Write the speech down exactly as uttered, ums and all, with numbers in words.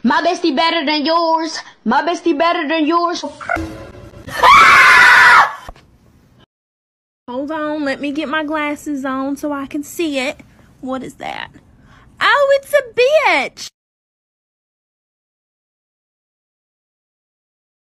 My bestie better than yours. My bestie better than yours. Hold on, let me get my glasses on so I can see it. What is that? Oh, it's a bitch!